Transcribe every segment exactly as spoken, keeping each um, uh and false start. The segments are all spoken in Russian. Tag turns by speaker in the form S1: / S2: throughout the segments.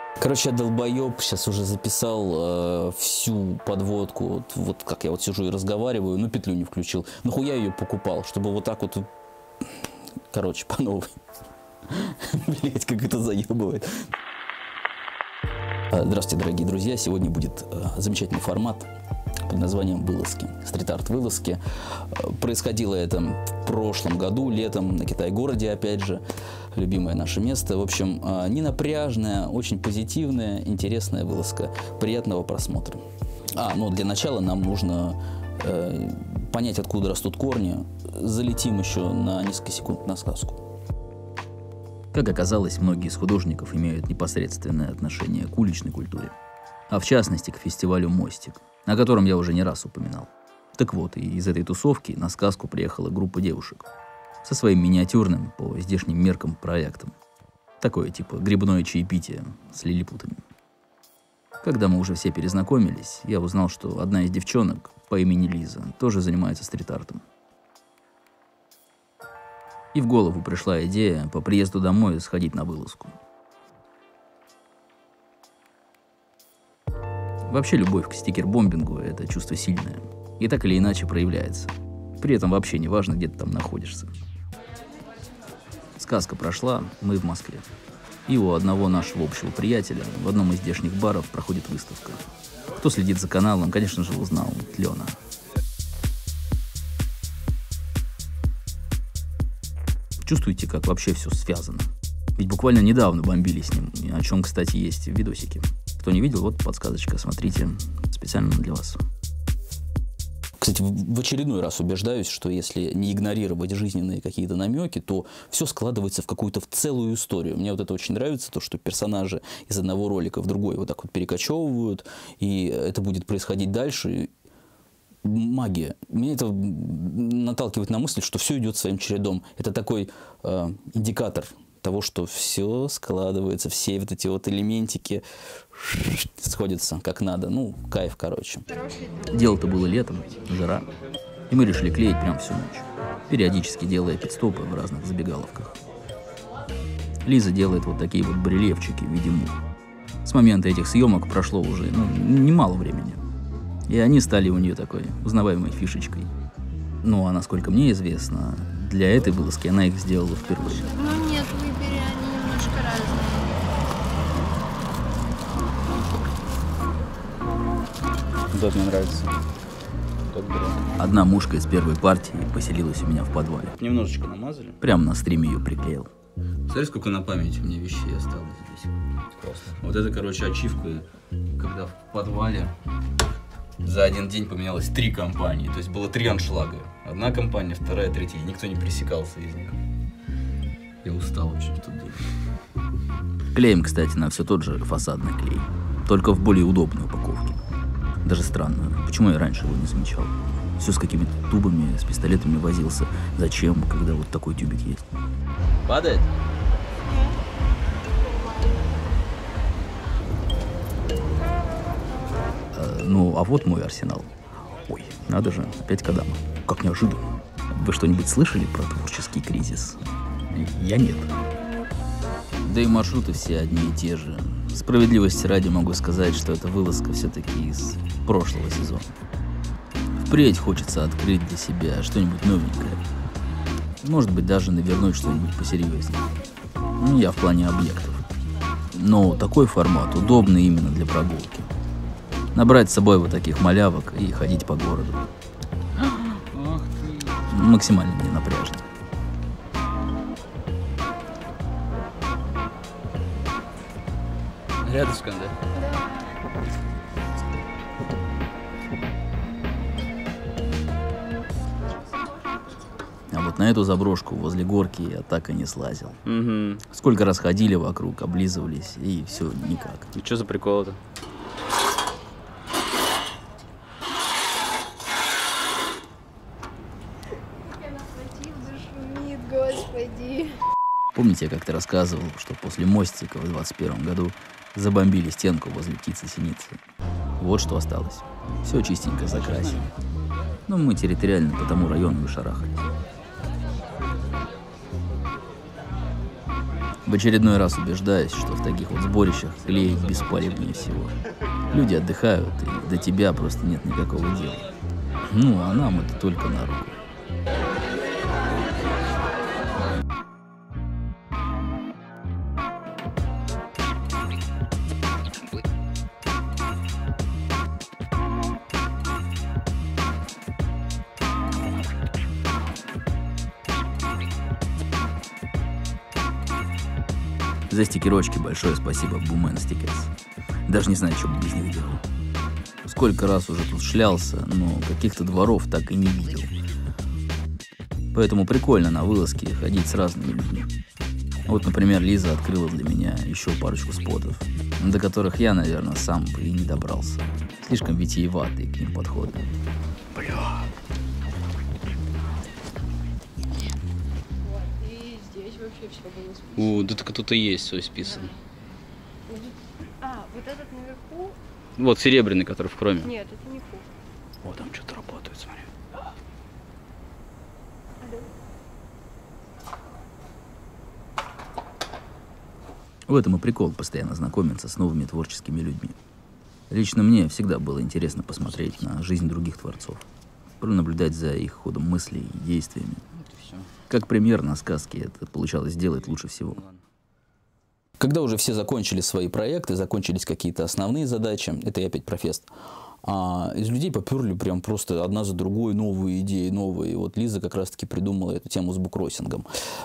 S1: Короче, я долбоеб, сейчас уже записал э, всю подводку, вот, вот как я вот сижу и разговариваю, ну петлю не включил. Нахуя ее покупал, чтобы вот так вот, короче, по новой. Блять, как это заебывает. Здравствуйте, дорогие друзья, сегодня будет э, замечательный формат под названием «Вылазки», стрит-арт-вылазки. Происходило это в прошлом году, летом, на Китай-городе, опять же, любимое наше место. В общем, ненапряжная, очень позитивная, интересная вылазка. Приятного просмотра. А, ну для начала нам нужно э, понять, откуда растут корни. Залетим еще на несколько секунд на сказку.
S2: Как оказалось, многие из художников имеют непосредственное отношение к уличной культуре. А в частности, к фестивалю «Мостик», о котором я уже не раз упоминал. Так вот, и из этой тусовки на сказку приехала группа девушек со своим миниатюрным, по здешним меркам, проектом. Такое типа грибное чаепитие с лилипутами. Когда мы уже все перезнакомились, я узнал, что одна из девчонок по имени Лиза тоже занимается стрит-артом. И в голову пришла идея по приезду домой сходить на вылазку. Вообще любовь к стикер-бомбингу – это чувство сильное. И так или иначе проявляется. При этом вообще не важно, где ты там находишься. Сказка прошла, мы в Москве. И у одного нашего общего приятеля в одном из здешних баров проходит выставка. Кто следит за каналом, конечно же, узнал Лена. Чувствуете, как вообще все связано? Ведь буквально недавно бомбили с ним, о чем, кстати, есть видосики. Кто не видел, вот подсказочка, смотрите, специально для вас.
S1: Кстати, в очередной раз убеждаюсь, что если не игнорировать жизненные какие-то намеки, то все складывается в какую-то в целую историю. Мне вот это очень нравится, то, что персонажи из одного ролика в другой вот так вот перекочевывают, и это будет происходить дальше. Магия. Меня это наталкивает на мысль, что все идет своим чередом. Это такой э, индикатор того, что все складывается, все вот эти вот элементики сходятся как надо. Ну, кайф, короче.
S2: Дело-то было летом, жара. И мы решили клеить прям всю ночь, периодически делая пидстопы в разных забегаловках. Лиза делает вот такие вот барельефчики в виде мух. С момента этих съемок прошло уже ну, немало времени. И они стали у нее такой узнаваемой фишечкой. Ну, а насколько мне известно, для этой вылазки она их сделала впервые.
S3: Ну нет, выбери, они немножко разные.
S1: Тот мне нравится. Тот берем.
S2: Одна мушка из первой партии поселилась у меня в подвале.
S1: Немножечко намазали.
S2: Прямо на стриме ее приклеил.
S1: Смотри, сколько на память у меня вещей осталось здесь. Классно. Вот это, короче, ачивка, когда в подвале за один день поменялось три компании. То есть было три аншлага. Одна компания, вторая, третья. И никто не пересекался из них. Я устал вообще в тот день.
S2: Клеим, кстати, на все тот же фасадный клей. Только в более удобной упаковке. Даже странно, почему я раньше его не замечал. Все с какими-то тубами, с пистолетами возился. Зачем, когда вот такой тюбик есть?
S1: Падает?
S2: Ну, а вот мой арсенал. Ой, надо же, опять Кодама. Как неожиданно. Вы что-нибудь слышали про творческий кризис? Я нет. Да и маршруты все одни и те же. Справедливости ради могу сказать, что эта вылазка все-таки из прошлого сезона. Впредь хочется открыть для себя что-нибудь новенькое. Может быть, даже навернуть что-нибудь посерьезнее. Ну, я в плане объектов. Но такой формат удобный именно для прогулки. Набрать с собой вот таких малявок и ходить по городу. Максимально не напряжно.
S1: Рядышком, да?
S2: А вот на эту заброшку возле горки я так и не слазил.
S1: Угу.
S2: Сколько раз ходили вокруг, облизывались, и все никак.
S1: И что за прикол-то?
S3: Господи.
S2: Помните, я как-то рассказывал, что после мостика в двадцать первом году забомбили стенку возле птицы-синицы. Вот что осталось. Все чистенько закрасили. Но мы территориально по тому району и шарахались. В очередной раз убеждаюсь, что в таких вот сборищах клеить беспалевнее всего. Люди отдыхают, и до тебя просто нет никакого дела. Ну, а нам это только на руку. За стикерочки большое спасибо Booman Stickers. Даже не знаю, что бы без них делал. Сколько раз уже тут шлялся, но каких-то дворов так и не видел. Поэтому прикольно на вылазке ходить с разными людьми. Вот, например, Лиза открыла для меня еще парочку спотов, до которых я, наверное, сам бы и не добрался. Слишком витиеватые к ним подходы. Бля.
S1: О, да так тут и есть свой списан.
S3: А, вот этот наверху?
S1: Вот серебряный, который в хроме.
S3: Нет, это не хук.
S1: О, там что-то работает, смотри.
S2: В этом и прикол постоянно знакомиться с новыми творческими людьми. Лично мне всегда было интересно посмотреть на жизнь других творцов, пронаблюдать за их ходом мыслей и действиями. Как пример на сказке это получалось сделать лучше всего.
S1: Когда уже все закончили свои проекты, закончились какие-то основные задачи, это я опять про фест, а из людей поперли прям просто одна за другой новые идеи, новые. Вот Лиза как раз-таки придумала эту тему с буккроссингом.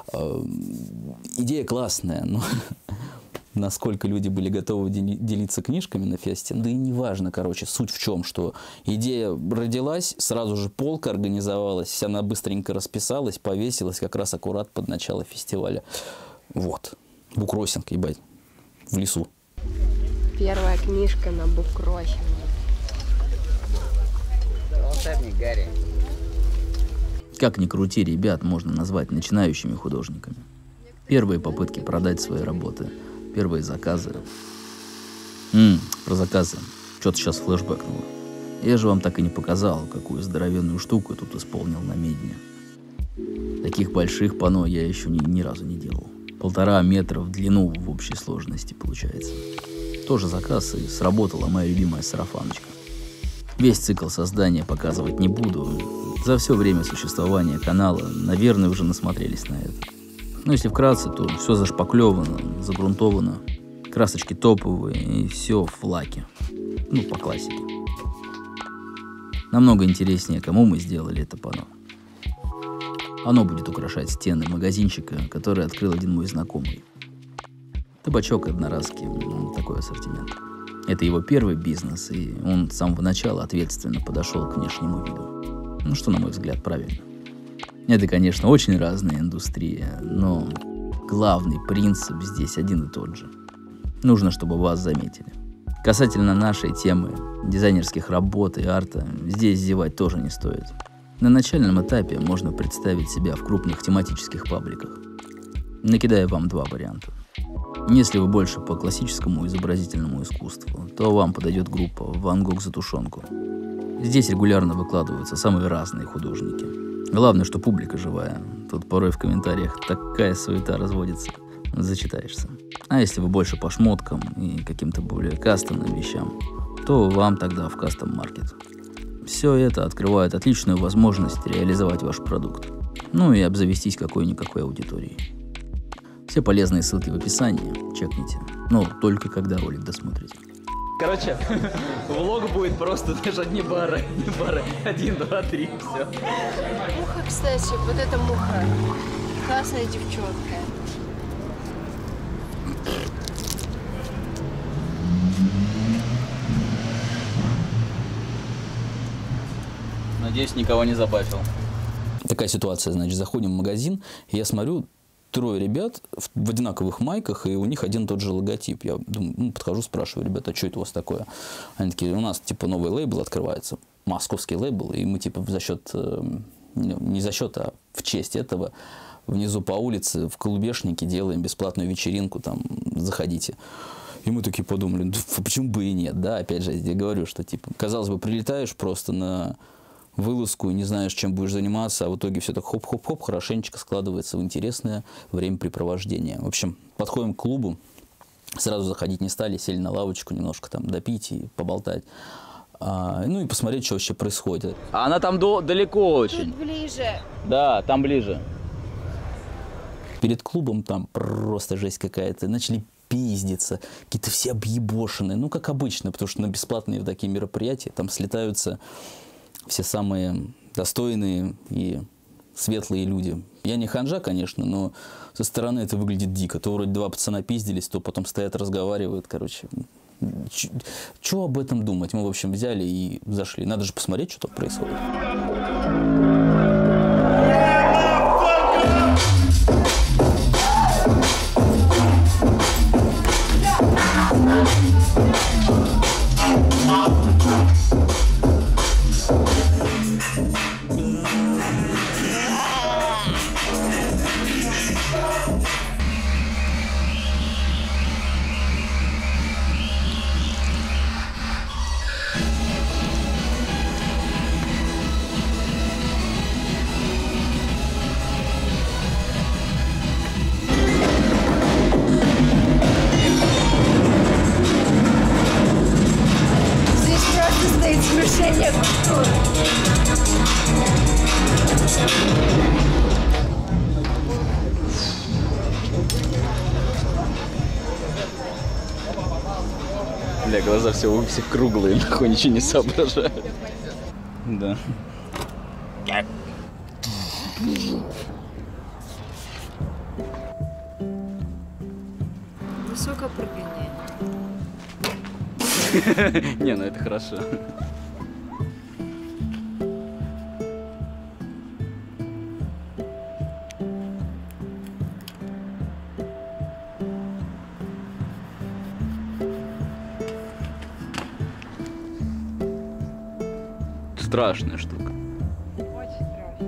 S1: Идея классная, но насколько люди были готовы делиться книжками на фесте, да и неважно, короче, суть в чем, что идея родилась, сразу же полка организовалась, она быстренько расписалась, повесилась как раз аккурат под начало фестиваля. Вот. Буккроссинг, ебать, в лесу.
S3: Первая книжка на буккроссинге.
S4: Волшебник Гарри.
S2: Как ни крути, ребят можно назвать начинающими художниками. Первые попытки продать свои работы, первые заказы. Ммм, про заказы. Что-то сейчас флешбэкнуло. Я же вам так и не показал, какую здоровенную штуку я тут исполнил на медне. Таких больших панно я еще ни, ни разу не делал. Полтора метра в длину в общей сложности получается. Тоже заказ, и сработала моя любимая сарафаночка. Весь цикл создания показывать не буду. За все время существования канала, наверное, уже насмотрелись на это. Но если вкратце, то все зашпаклевано, загрунтовано, красочки топовые и все в лаке. Ну, по классике. Намного интереснее, кому мы сделали это панно. Оно будет украшать стены магазинчика, который открыл один мой знакомый. Табачок одноразки, такой ассортимент. Это его первый бизнес, и он с самого начала ответственно подошел к внешнему виду. Ну, что, на мой взгляд, правильно. Это, конечно, очень разная индустрия, но главный принцип здесь один и тот же. Нужно, чтобы вас заметили. Касательно нашей темы, дизайнерских работ и арта, здесь зевать тоже не стоит. На начальном этапе можно представить себя в крупных тематических пабликах. Накидаю вам два варианта. Если вы больше по классическому изобразительному искусству, то вам подойдет группа «Ван Гог за тушенку». Здесь регулярно выкладываются самые разные художники. Главное, что публика живая. Тут порой в комментариях такая суета разводится. Зачитаешься. А если вы больше по шмоткам и каким-то более кастомным вещам, то вам тогда в кастом-маркет. Все это открывает отличную возможность реализовать ваш продукт. Ну и обзавестись какой-никакой аудиторией. Все полезные ссылки в описании, чекните. Но только когда ролик досмотрите.
S4: Короче, влог будет просто даже одни бары, одни бары, один, два, три, все.
S3: Муха, кстати, вот эта муха. Классная девчонка.
S4: Надеюсь, никого не забавил.
S1: Такая ситуация, значит, заходим в магазин, и я смотрю, трое ребят в, в одинаковых майках, и у них один и тот же логотип. Я думаю, ну, подхожу, спрашиваю, ребята, а что это у вас такое? Они такие, у нас, типа, новый лейбл открывается, московский лейбл, и мы, типа, за счет, э, не за счет, а в честь этого внизу по улице в Колубешнике делаем бесплатную вечеринку, там, заходите. И мы такие подумали, почему бы и нет, да, опять же, я говорю, что, типа, казалось бы, прилетаешь просто на вылазку, не знаешь, чем будешь заниматься, а в итоге все так хоп-хоп-хоп, хорошенечко складывается в интересное времяпрепровождение. В общем, подходим к клубу, сразу заходить не стали, сели на лавочку немножко там допить и поболтать. А, ну и посмотреть, что вообще происходит.
S4: А она там до, далеко очень.
S3: Тут ближе.
S4: Да, там ближе.
S1: Перед клубом там просто жесть какая-то. Начали пиздиться, какие-то все объебошенные. Ну, как обычно, потому что на бесплатные такие мероприятия там слетаются все самые достойные и светлые люди. Я не ханжа, конечно, но со стороны это выглядит дико. То вроде два пацана пиздились, то потом стоят, разговаривают, короче. Чего об этом думать? Мы, в общем, взяли и зашли. Надо же посмотреть, что там происходит.
S3: Здесь просто стоит смешение культур.
S4: Бля, глаза все у всех круглые, нахуй ничего не соображают. Да.
S3: Высоко прыгание.
S4: Не, ну это хорошо. Страшная штука.
S3: Очень страшно.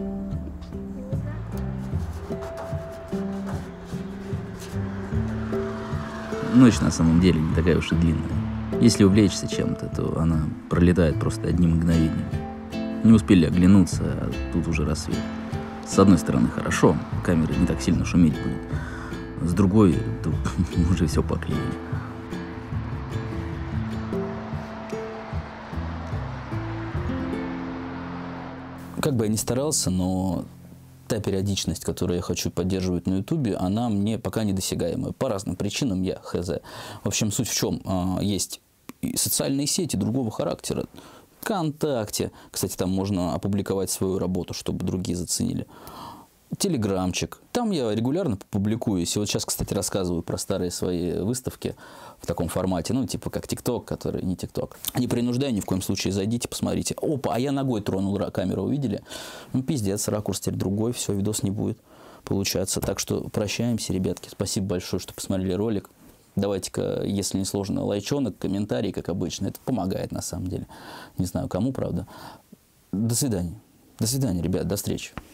S2: Ночь на самом деле не такая уж и длинная. Если увлечься чем-то, то она пролетает просто одним мгновением. Не успели оглянуться, а тут уже рассвет. С одной стороны, хорошо, камера не так сильно шуметь будет. С другой, то мы уже все поклеили.
S1: Как бы я ни старался, но та периодичность, которую я хочу поддерживать на Ютубе, она мне пока недосягаемая. По разным причинам я хз. В общем, суть в чем? Есть и социальные сети другого характера. ВКонтакте. Кстати, там можно опубликовать свою работу, чтобы другие заценили. Телеграмчик. Там я регулярно публикуюсь. И вот сейчас, кстати, рассказываю про старые свои выставки в таком формате. Ну, типа как ТикТок, который не ТикТок. Не принуждаю ни в коем случае. Зайдите, посмотрите. Опа, а я ногой тронул камеру, увидели? Ну, пиздец, ракурс теперь другой. Все, видос не будет получаться. Так что прощаемся, ребятки. Спасибо большое, что посмотрели ролик. Давайте-ка, если не сложно, лайчонок, комментарий, как обычно. Это помогает, на самом деле. Не знаю, кому, правда. До свидания. До свидания, ребят. До встречи.